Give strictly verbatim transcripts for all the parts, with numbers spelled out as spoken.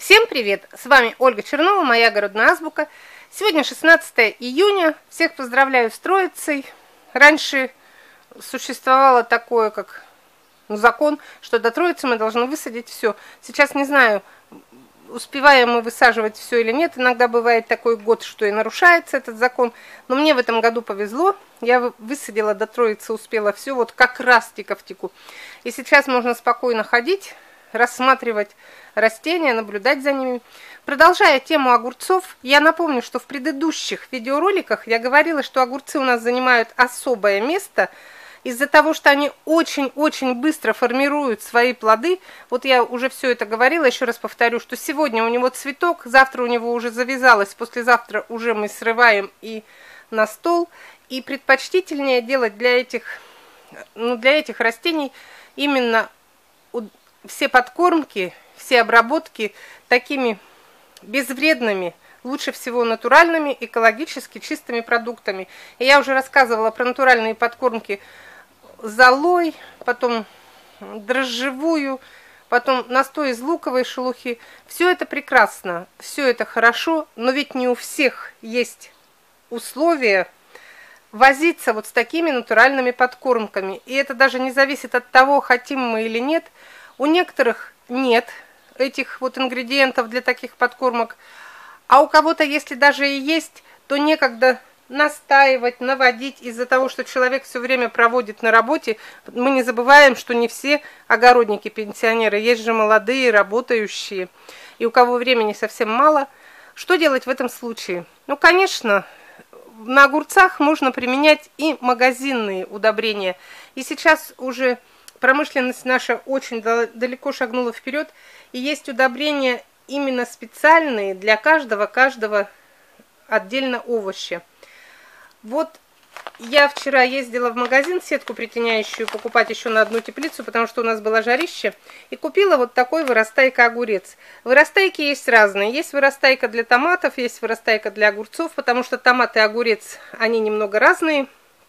Всем привет! С вами Ольга Чернова, моя огородная азбука. Сегодня шестнадцатое июня. Всех поздравляю с Троицей. Раньше существовало такое, как ну, закон, что до Троицы мы должны высадить все. Сейчас не знаю, успеваем мы высаживать все или нет. Иногда бывает такой год, что и нарушается этот закон. Но мне в этом году повезло. Я высадила до Троицы, успела все, вот как раз тика-в-тику. И сейчас можно спокойно ходить, рассматривать растения, наблюдать за ними. Продолжая тему огурцов, я напомню, что в предыдущих видеороликах я говорила, что огурцы у нас занимают особое место из-за того, что они очень-очень быстро формируют свои плоды. Вот я уже все это говорила, еще раз повторю, что сегодня у него цветок, завтра у него уже завязалось, послезавтра уже мы срываем и на стол. И предпочтительнее делать для этих, ну, для этих растений именно все подкормки, все обработки такими безвредными, лучше всего натуральными, экологически чистыми продуктами. И я уже рассказывала про натуральные подкормки золой, потом дрожжевую, потом настой из луковой шелухи. Все это прекрасно, все это хорошо, но ведь не у всех есть условия возиться вот с такими натуральными подкормками. И это даже не зависит от того, хотим мы или нет. У некоторых нет этих вот ингредиентов для таких подкормок, а у кого-то, если даже и есть, то некогда настаивать, наводить из-за того, что человек все время проводит на работе. Мы не забываем, что не все огородники пенсионеры, есть же молодые, работающие, и у кого времени совсем мало. Что делать в этом случае? Ну, конечно, на огурцах можно применять и магазинные удобрения. И сейчас уже промышленность наша очень далеко шагнула вперед, и есть удобрения именно специальные для каждого, каждого отдельно овоща. Вот я вчера ездила в магазин сетку притеняющую покупать еще на одну теплицу, потому что у нас было жарище, и купила вот такой вырастайка огурец. Вырастайки есть разные. Есть вырастайка для томатов, есть вырастайка для огурцов, потому что томат и огурец, они немного разные.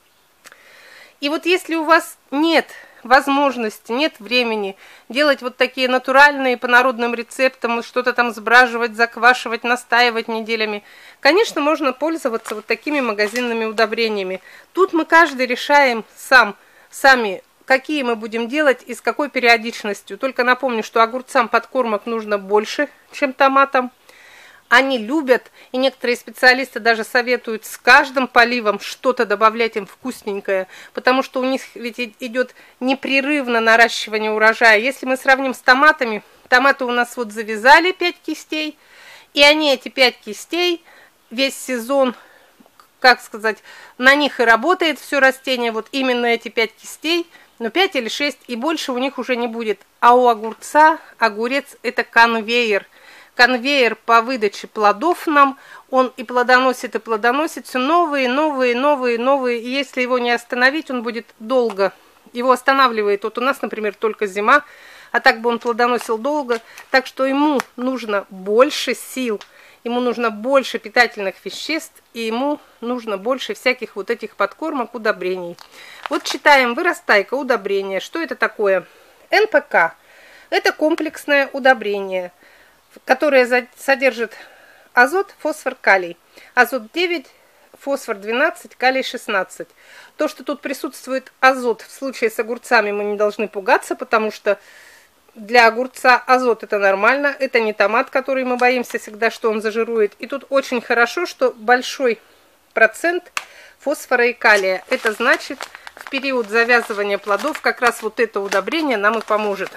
И вот если у вас нет возможности, нет времени делать вот такие натуральные по народным рецептам, что-то там сбраживать, заквашивать, настаивать неделями, конечно, можно пользоваться вот такими магазинными удобрениями. Тут мы каждый решаем сам, сами, какие мы будем делать и с какой периодичностью. Только напомню, что огурцам подкормок нужно больше, чем томатам. Они любят, и некоторые специалисты даже советуют с каждым поливом что-то добавлять им вкусненькое, потому что у них ведь идет непрерывно наращивание урожая. Если мы сравним с томатами, томаты у нас вот завязали пять кистей, и они эти пять кистей весь сезон, как сказать, на них и работает все растение, вот именно эти пять кистей, но пять или шесть, и больше у них уже не будет. А у огурца, огурец это конвейер. Конвейер по выдаче плодов нам, он и плодоносит, и плодоносит все новые, новые, новые, новые. И если его не остановить, он будет долго. Его останавливает, вот у нас, например, только зима, а так бы он плодоносил долго. Так что ему нужно больше сил, ему нужно больше питательных веществ, и ему нужно больше всяких вот этих подкормок, удобрений. Вот читаем вырастайка, удобрение. Что это такое? эн пэ ка. Это комплексное удобрение, которая содержит азот, фосфор, калий. Азот девять, фосфор двенадцать, калий шестнадцать. То, что тут присутствует азот, в случае с огурцами мы не должны пугаться, потому что для огурца азот это нормально. Это не томат, который мы боимся всегда, что он зажирует. И тут очень хорошо, что большой процент фосфора и калия. Это значит, в период завязывания плодов как раз вот это удобрение нам и поможет.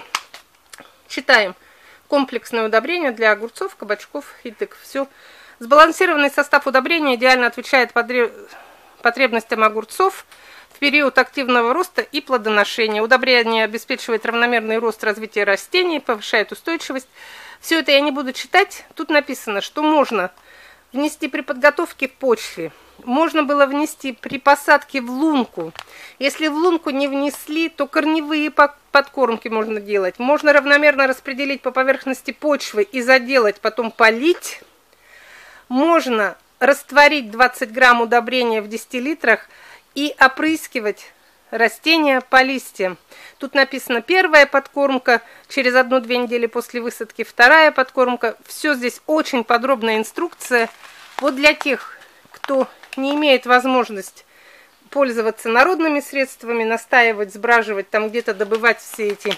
Читаем. Комплексное удобрение для огурцов, кабачков и тыкв. Все. Сбалансированный состав удобрения идеально отвечает потребностям огурцов в период активного роста и плодоношения. Удобрение обеспечивает равномерный рост развития растений, повышает устойчивость. Все это я не буду читать. Тут написано, что можно внести при подготовке в почве. Можно было внести при посадке в лунку. Если в лунку не внесли, то корневые подкормки можно делать. Можно равномерно распределить по поверхности почвы и заделать, потом полить. Можно растворить двадцать грамм удобрения в десяти литрах и опрыскивать растения по листьям. Тут написано первая подкормка, через одну-две недели после высадки вторая подкормка. Все здесь очень подробная инструкция. Вот для тех, кто не имеет возможность пользоваться народными средствами, настаивать, сбраживать, там где-то добывать все эти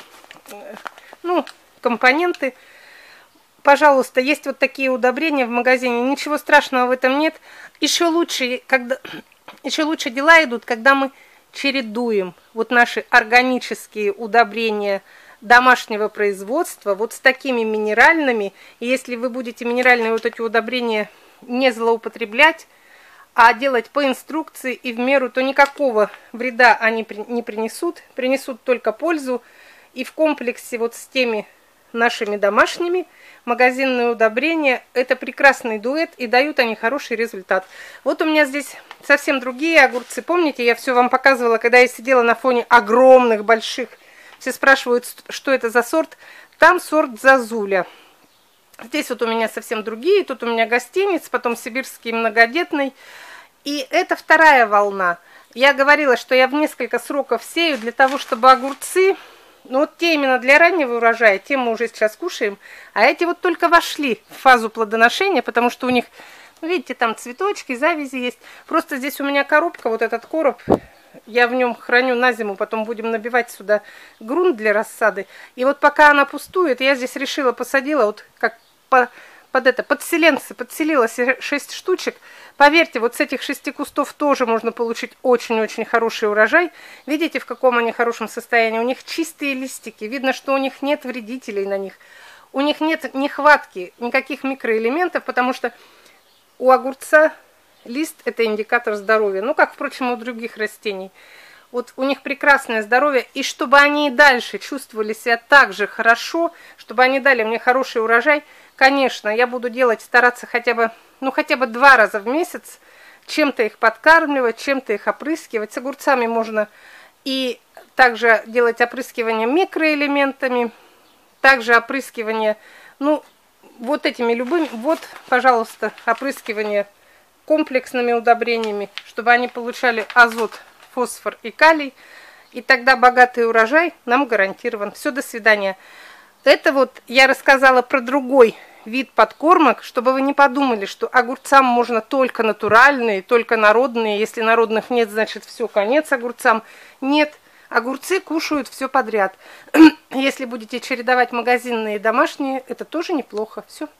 ну, компоненты, пожалуйста, есть вот такие удобрения в магазине, ничего страшного в этом нет. Еще лучше, когда, еще лучше дела идут, когда мы чередуем вот наши органические удобрения домашнего производства вот с такими минеральными. И если вы будете минеральные вот эти удобрения не злоупотреблять, а делать по инструкции и в меру, то никакого вреда они не принесут, принесут только пользу. И в комплексе вот с теми нашими домашними магазинные удобрения – это прекрасный дуэт, и дают они хороший результат. Вот у меня здесь совсем другие огурцы. Помните, я все вам показывала, когда я сидела на фоне огромных, больших. Все спрашивают, что это за сорт. Там сорт Зозуля. Здесь вот у меня совсем другие. Тут у меня гостиниц, потом сибирский многодетный. И это вторая волна. Я говорила, что я в несколько сроков сею для того, чтобы огурцы... Ну вот те именно для раннего урожая, те мы уже сейчас кушаем, а эти вот только вошли в фазу плодоношения, потому что у них, ну, видите, там цветочки, завязи есть. Просто здесь у меня коробка, вот этот короб, я в нем храню на зиму, потом будем набивать сюда грунт для рассады. И вот пока она пустует, я здесь решила, посадила, вот как по, под это, подселенцы, подселила шесть штучек. Поверьте, вот с этих шести кустов тоже можно получить очень-очень хороший урожай. Видите, в каком они хорошем состоянии? У них чистые листики. Видно, что у них нет вредителей на них. У них нет нехватки никаких микроэлементов, потому что у огурца лист – это индикатор здоровья. Ну, как, впрочем, у других растений. Вот у них прекрасное здоровье. И чтобы они и дальше чувствовали себя так же хорошо, чтобы они дали мне хороший урожай, конечно, я буду делать, стараться хотя бы... ну, хотя бы два раза в месяц чем-то их подкармливать, чем-то их опрыскивать. С огурцами можно и также делать опрыскивание микроэлементами, также опрыскивание, ну, вот этими любыми, вот, пожалуйста, опрыскивание комплексными удобрениями, чтобы они получали азот, фосфор и калий, и тогда богатый урожай нам гарантирован. Все, до свидания. Это вот я рассказала про другой вид подкормок, чтобы вы не подумали, что огурцам можно только натуральные, только народные. Если народных нет, значит все, конец огурцам. Нет, огурцы кушают все подряд. Если будете чередовать магазинные и домашние, это тоже неплохо. Все.